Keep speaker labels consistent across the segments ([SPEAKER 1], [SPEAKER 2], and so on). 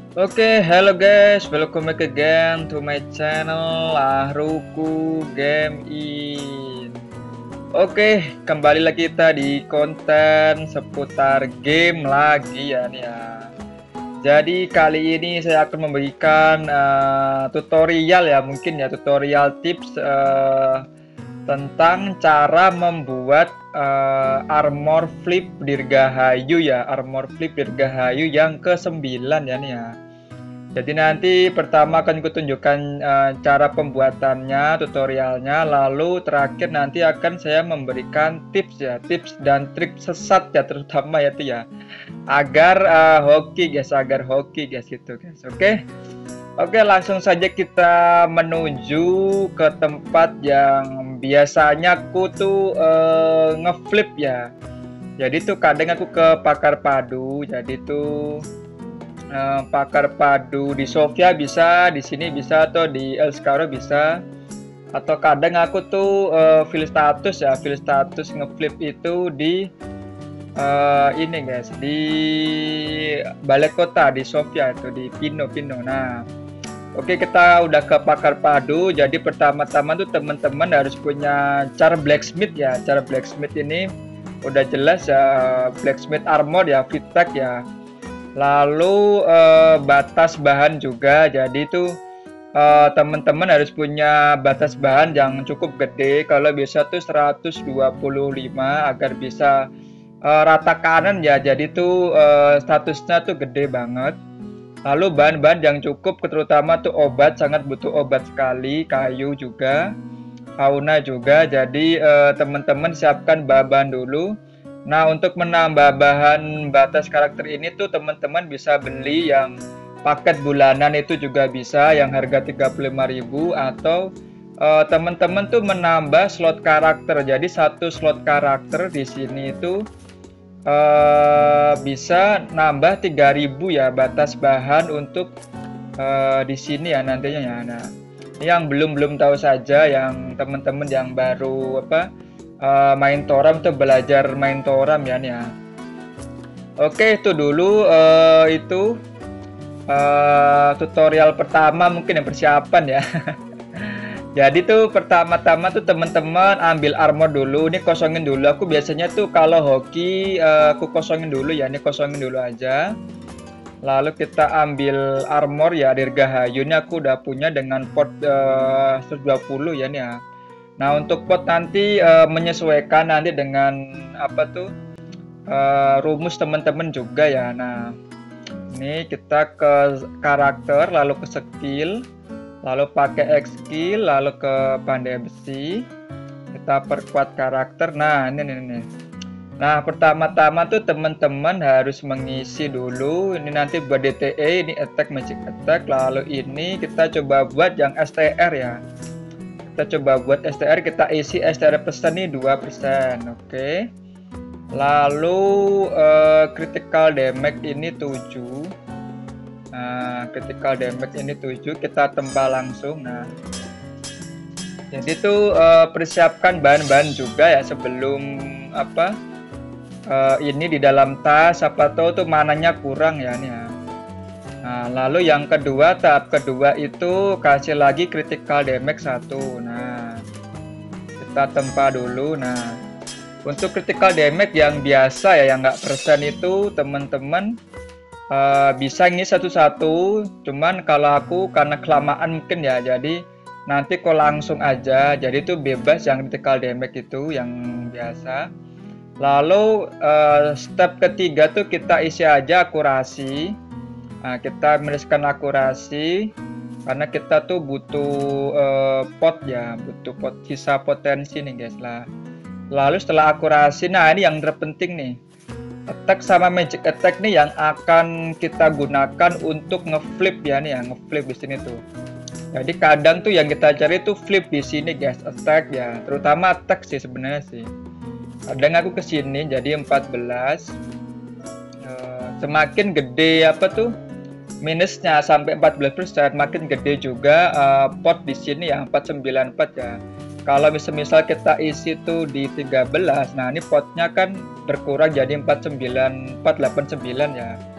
[SPEAKER 1] Hello guys, welcome back again to my channel Ahruku Game In. Kembali lagi kita di konten seputar game lagi ya nih ya. Jadi kali ini saya akan memberikan tutorial ya, mungkin ya tutorial tips tentang cara membuat armor flip Dirgahayu ya, armor flip Dirgahayu yang ke-9 ya nih ya. Jadi nanti pertama akan kutunjukkan cara pembuatannya, tutorialnya, lalu terakhir nanti akan saya memberikan tips ya, tips dan trik sesat ya, terutama ya itu ya, agar agar hoki guys gitu guys. Langsung saja kita menuju ke tempat yang biasanya aku tuh ngeflip ya. Jadi tuh kadang aku ke Pakar Padu, jadi tuh Pakar Padu di Sofia bisa, di sini bisa, atau di El Scaro bisa. Atau kadang aku tuh fill status ngeflip itu di ini guys, di Balai Kota di Sofia itu di Pino. Nah, kita udah ke Pakar Padu. Jadi pertama-tama tuh teman-teman harus punya cara blacksmith ya. Cara blacksmith ini udah jelas ya, blacksmith armor ya, VTech ya. Lalu batas bahan juga. Jadi tuh teman-teman harus punya batas bahan yang cukup gede. Kalau bisa tuh 125 agar bisa rata kanan ya. Jadi tuh statusnya tuh gede banget. Lalu bahan-bahan yang cukup, terutama tuh obat, sangat butuh obat sekali, kayu juga, fauna juga. Jadi teman-teman siapkan bahan dulu. Nah, untuk menambah bahan batas karakter ini tuh teman-teman bisa beli yang paket bulanan, itu juga bisa, yang harga 35.000. Atau teman-teman tuh menambah slot karakter. Jadi satu slot karakter di sini itu bisa nambah 3.000 ya batas bahan untuk di sini ya nantinya ya. Nah, ini yang belum tahu saja, yang teman-teman yang baru main Toram tuh, belajar main Toram ya nih ya. Itu dulu itu tutorial pertama, mungkin yang persiapan ya. Jadi tuh pertama-tama tuh teman-teman ambil armor dulu. Ini kosongin dulu. Aku biasanya tuh kalau hoki aku kosongin dulu ya. Ini kosongin dulu aja. Lalu kita ambil armor ya, Dirgahayu. Ini aku udah punya dengan pot 120 ya nih ya. Nah, untuk pot nanti menyesuaikan nanti dengan rumus teman-teman juga ya. Nah, ini kita ke karakter, lalu ke skill, lalu pakai X skill, lalu ke pandai besi, kita perkuat karakter. Nah, ini. Nah, pertama-tama tuh teman-teman harus mengisi dulu. Ini nanti buat DTE, ini attack, magic attack. Lalu ini kita coba buat yang STR ya. Kita coba buat STR, kita isi STR persen nih 2%. Lalu critical damage ini 7. Nah, critical damage ini 7, kita tempa langsung. Nah, jadi tuh persiapkan bahan-bahan juga ya sebelum ini di dalam tas, siapa tahu tuh mananya kurang ya nih ya. Nah, lalu yang kedua, tahap kedua itu kasih lagi critical damage 1. Nah, kita tempa dulu. Nah, untuk critical damage yang biasa ya, yang nggak persen itu teman-teman bisa ini satu-satu, cuman kalau aku karena kelamaan mungkin ya, jadi nanti kok langsung aja. Jadi itu bebas yang critical damage itu yang biasa. Lalu step ketiga tuh kita isi aja akurasi. Nah, kita menuliskan akurasi karena kita tuh butuh pot ya, butuh pot, sisa potensi nih guys lah. Lalu setelah akurasi, nah ini yang terpenting nih, attack sama magic attack nih yang akan kita gunakan untuk ngeflip ya nih ya, ngeflip di sini tuh. Jadi kadang tuh yang kita cari tuh flip di sini guys, attack ya, terutama attack sih sebenarnya sih. Kadang aku ke sini jadi 14. Semakin gede minusnya sampai 14%, makin gede juga pot di sini ya, 494 ya. Kalau misal kita isi tuh di 13, nah ini potnya kan berkurang jadi 49, 489 ya.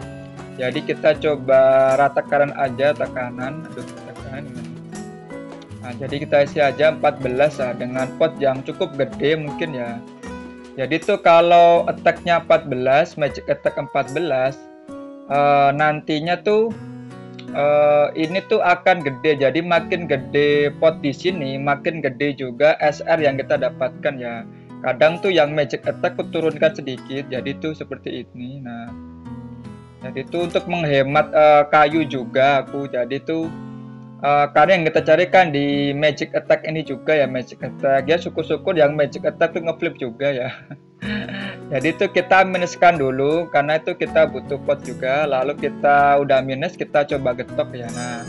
[SPEAKER 1] Jadi kita coba ratakan aja tekanan. Aduh, tekanan gimana? Nah, jadi kita isi aja 14 ya, dengan pot yang cukup gede mungkin ya. Jadi tuh kalau attack-nya 14, magic attack 14, nantinya tuh ini tuh akan gede. Jadi makin gede pot di sini, makin gede juga SR yang kita dapatkan ya. Kadang tuh yang magic attack aku turunkan sedikit, jadi tuh seperti ini. Nah, jadi tuh untuk menghemat kayu juga aku. Jadi tuh karena yang kita carikan di magic attack ini juga ya, magic attack ya, syukur-syukur yang magic attack tuh ngeflip juga ya. Jadi itu kita minuskan dulu karena itu kita butuh pot juga, lalu kita udah minus kita coba getok ya. Nah,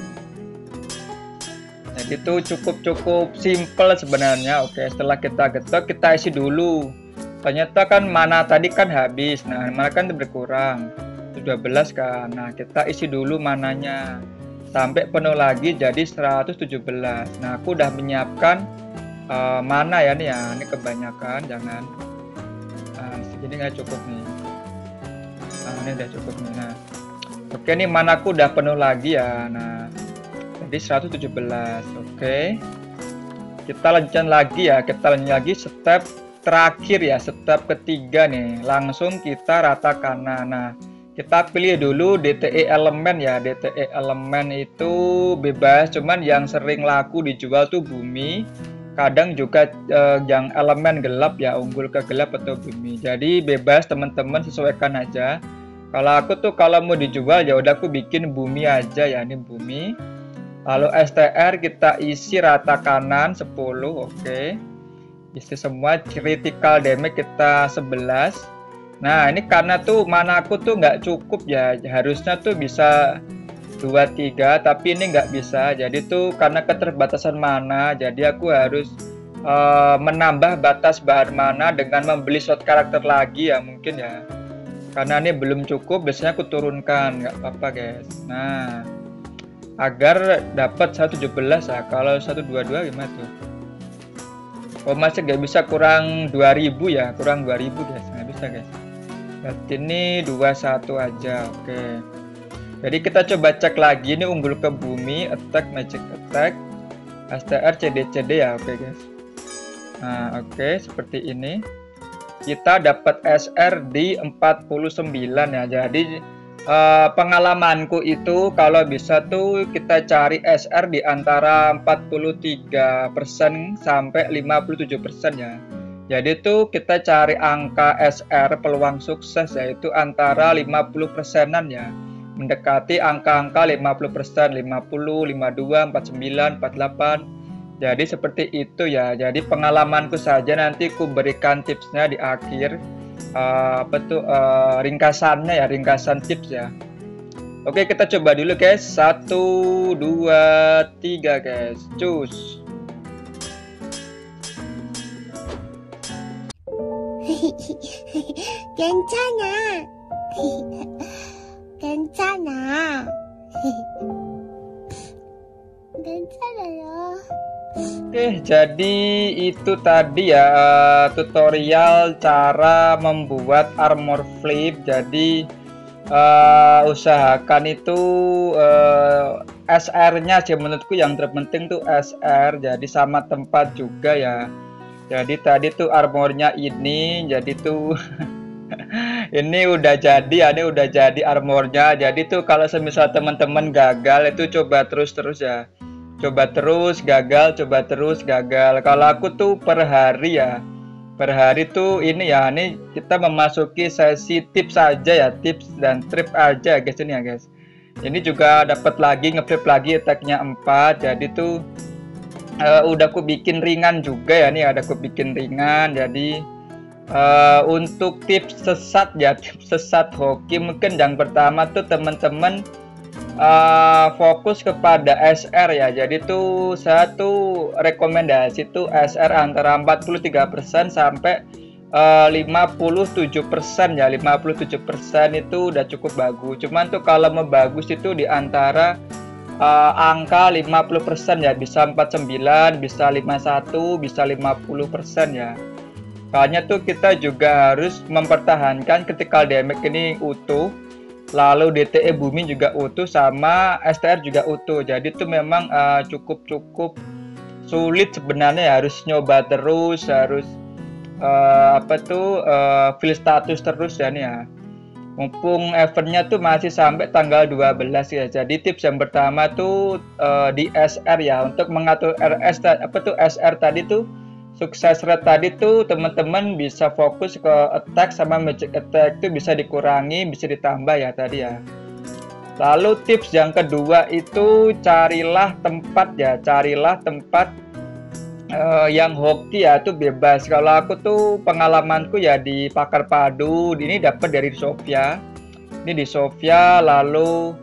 [SPEAKER 1] jadi itu cukup simple sebenarnya. Oke, setelah kita getok kita isi dulu. Ternyata kan mana tadi kan habis. Nah, mana kan berkurang 12 kan. Nah, kita isi dulu mananya sampai penuh lagi jadi 117. Nah, aku udah menyiapkan mana ya nih ya. Ini kebanyakan, jangan segini nggak cukup nih. Nah, ini udah cukup nih. Nah, oke, nih mana aku udah penuh lagi ya. Nah, jadi 117. Oke, kita lanjutkan lagi ya. Kita lanjut lagi step terakhir ya, step ketiga nih. Langsung kita ratakan. Nah, kita pilih dulu DTE elemen ya. DTE elemen itu bebas, cuman yang sering laku dijual tuh bumi. Kadang juga yang elemen gelap ya, unggul ke gelap atau bumi. Jadi bebas teman-teman, sesuaikan aja. Kalau aku tuh kalau mau dijual ya udah aku bikin bumi aja ya, ini bumi. Lalu STR kita isi rata kanan 10, oke. Isi semua, critical damage kita 11. Nah, ini karena tuh mana aku tuh nggak cukup ya, harusnya tuh bisa 23, tapi ini nggak bisa. Jadi tuh karena keterbatasan mana, jadi aku harus menambah batas bahan mana dengan membeli slot karakter lagi ya mungkin ya. Karena ini belum cukup, biasanya aku turunkan, nggak apa-apa guys. Nah, agar dapat 117 ya. Kalau 122 gimana tuh? Oh, masih nggak bisa, kurang 2000 ya, kurang 2000 guys, nggak bisa guys. Berarti ini 21 aja, oke. Jadi kita coba cek lagi, ini unggul ke bumi, attack, magic attack, STR, CD ya, oke guys. Nah, oke, seperti ini. Kita dapat SR di 49 ya. Jadi pengalamanku itu kalau bisa tuh kita cari SR di antara 43% sampai 57% ya. Jadi tuh kita cari angka SR peluang sukses yaitu antara 50%-an ya. Mendekati angka-angka 50%, 50, 52, 49, 48. Jadi seperti itu ya. Jadi pengalamanku saja, nanti ku berikan tipsnya di akhir. Ringkasannya ya, ringkasan tips ya. Oke, kita coba dulu guys. 1, 2, 3 guys. Cus.
[SPEAKER 2] 괜찮아. 괜찮아. 괜찮아요.
[SPEAKER 1] Oke, jadi itu tadi ya tutorial cara membuat armor flip. Jadi usahakan itu SR-nya sih menurutku yang terpenting tuh SR. Jadi sama tempat juga ya. Jadi tadi tuh armornya ini, jadi tuh ini udah jadi ya, ini udah jadi armornya. Jadi tuh kalau semisal teman-teman gagal itu coba terus ya. Coba terus gagal, coba terus gagal. Kalau aku tuh per hari ya. Per hari tuh ini ya, ini kita memasuki sesi tips saja ya, tips dan trip aja guys ini ya guys. Ini juga dapat lagi ngeflip lagi attack-nya 4. Jadi tuh udah aku bikin ringan juga ya, nih ada aku bikin ringan. Jadi untuk tips sesat ya, tips sesat hoki mungkin yang pertama tuh teman-teman fokus kepada SR ya. Jadi tuh satu rekomendasi tuh SR antara 43% sampai 57% ya. 57% itu udah cukup bagus. Cuman tuh kalau mau bagus itu di antara angka 50% ya, bisa 49, bisa 51, bisa 50% ya. Soalnya tuh kita juga harus mempertahankan critical damage ini utuh. lalu DTE Bumi juga utuh, sama STR juga utuh. Jadi itu memang cukup sulit sebenarnya ya, harus nyoba terus, harus fill status terus ya nih ya. Mumpung eventnya tuh masih sampai tanggal 12 ya. Jadi tips yang pertama tuh di SR ya, untuk mengatur SR tadi tuh, sukses rate tadi tuh teman-teman bisa fokus ke attack sama magic attack tuh bisa dikurangi, bisa ditambah ya tadi ya. Lalu tips yang kedua itu carilah tempat ya, carilah tempat yang hoki ya, itu bebas. Kalau aku tuh pengalamanku ya di Pakar Padu, ini dapat dari Sofia. Ini di Sofia, lalu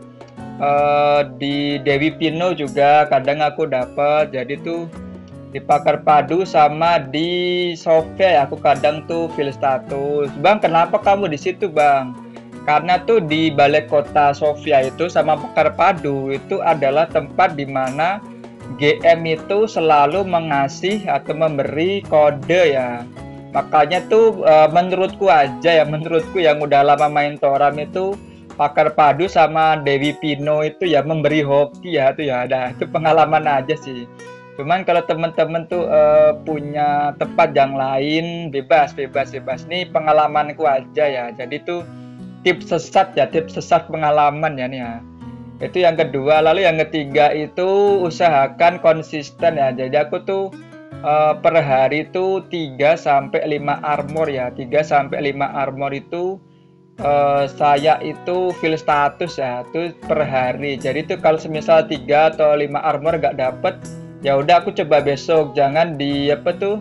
[SPEAKER 1] di Dewi Pino juga kadang aku dapat. Jadi tuh di Pakar Padu sama di Sofia ya, aku kadang tuh fill status. Bang, kenapa kamu di situ, Bang? Karena tuh di Balai Kota Sofia itu sama Pakar Padu itu adalah tempat di mana GM itu selalu mengasih atau memberi kode ya. Makanya tuh menurutku aja ya, menurutku yang udah lama main Toram itu, Pakar Padu sama Dewi Pino itu ya memberi hoki ya tuh ya. Ada itu pengalaman aja sih. Cuman kalau teman-teman tuh punya tempat yang lain, bebas. Nih pengalamanku aja ya. Jadi tuh tips sesat pengalaman ya nih ya. Itu yang kedua. Lalu yang ketiga itu usahakan konsisten ya. Jadi aku tuh per hari itu 3 sampai 5 armor ya. 3 sampai 5 armor itu saya itu fill status ya. Itu per hari. Jadi itu kalau semisal 3 atau 5 armor nggak dapet, ya udah aku coba besok. Jangan di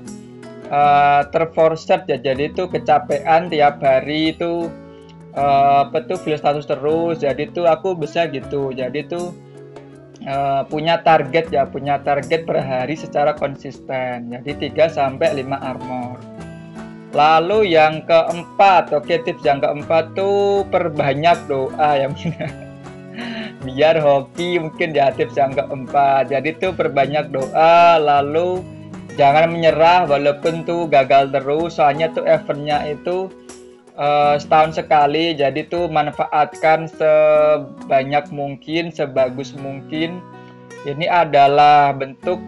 [SPEAKER 1] terforset ya. Jadi itu kecapean tiap hari itu fill status terus. Jadi tuh aku bisa gitu. Jadi tuh punya target per hari secara konsisten. Jadi 3 sampai 5 armor. Lalu yang keempat, tips yang keempat tuh perbanyak doa ya. Biar hoki mungkin ya, tips yang keempat. Jadi tuh perbanyak doa, lalu jangan menyerah walaupun tuh gagal terus. Soalnya tuh eventnya itu setahun sekali, jadi tuh manfaatkan sebanyak mungkin, sebagus mungkin. Ini adalah bentuk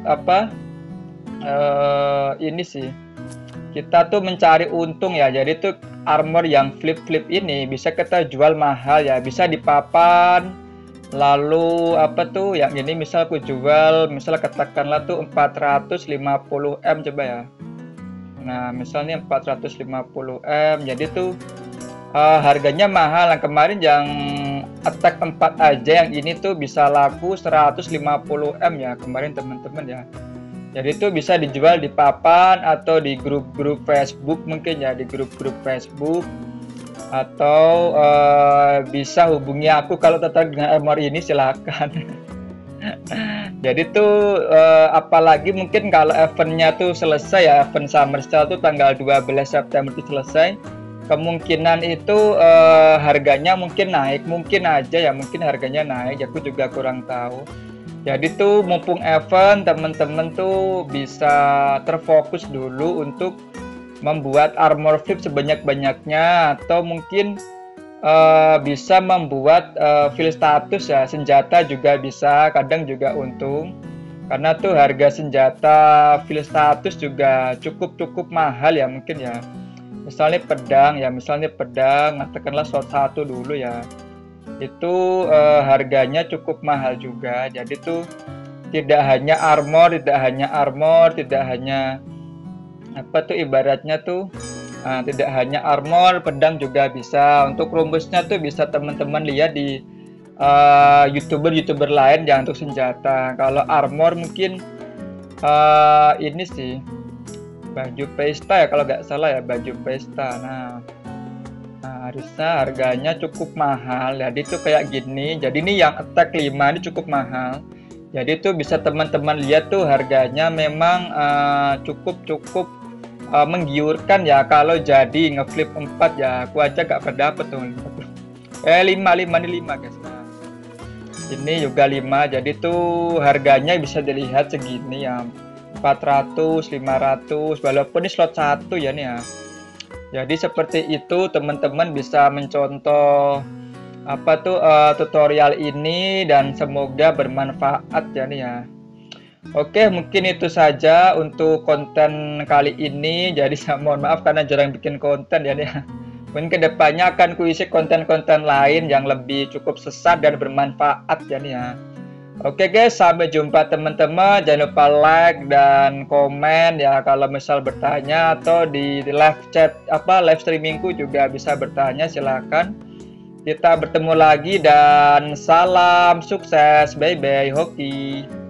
[SPEAKER 1] ini sih, kita tuh mencari untung ya. Jadi tuh armor yang flip ini bisa kita jual mahal ya, bisa di papan. Lalu yang ini misal aku jual, misal katakanlah tuh 450M coba ya. Nah, misalnya 450M, jadi tuh harganya mahal. Yang kemarin yang attack 4 aja yang ini tuh bisa laku 150M ya kemarin teman-teman ya. Jadi tuh bisa dijual di papan atau di grup-grup Facebook mungkin ya, di grup-grup Facebook, atau bisa hubungi aku kalau tertarik dengan armor ini, silakan. Jadi tuh apalagi mungkin kalau eventnya tuh selesai ya, event Summer Sale tuh tanggal 12 September itu selesai, kemungkinan itu harganya mungkin naik, mungkin aja ya, mungkin harganya naik, aku juga kurang tahu. Jadi tuh mumpung event, temen-temen tuh bisa terfokus dulu untuk membuat armor flip sebanyak-banyaknya, atau mungkin bisa membuat fill status ya, senjata juga bisa, kadang juga untung. Karena tuh harga senjata fill status juga cukup mahal ya mungkin ya. Misalnya pedang, katakanlah slot 1 dulu ya. Itu harganya cukup mahal juga. Jadi tuh tidak hanya armor, tidak hanya ibaratnya tuh tidak hanya armor, pedang juga bisa. Untuk rumusnya tuh bisa teman-teman lihat di youtuber lain ya untuk senjata. Kalau armor mungkin ini sih baju pesta ya kalau nggak salah ya, baju pesta. Nah harusnya harganya cukup mahal. Jadi tuh kayak gini. Jadi ini yang attack 5 ini cukup mahal. Jadi tuh bisa teman-teman lihat tuh harganya memang cukup menggiurkan ya. Kalau jadi ngeflip 4 ya, aku aja gak berdapet tuh 5 guys. Nah, ini juga 5, jadi tuh harganya bisa dilihat segini ya, 400, 500, walaupun ini slot 1 ya nih ya. Jadi seperti itu teman-teman bisa mencontoh tutorial ini dan semoga bermanfaat ya nih ya. Oke, mungkin itu saja untuk konten kali ini. Jadi saya mohon maaf karena jarang bikin konten ya nih ya. Mungkin kedepannya akan kuisi konten-konten lain yang lebih cukup sesat dan bermanfaat ya nih ya. Oke guys, sampai jumpa teman-teman. Jangan lupa like dan komen ya kalau misal bertanya, atau di live chat live streamingku juga bisa bertanya, silakan. Kita bertemu lagi dan salam sukses. Bye bye hoki.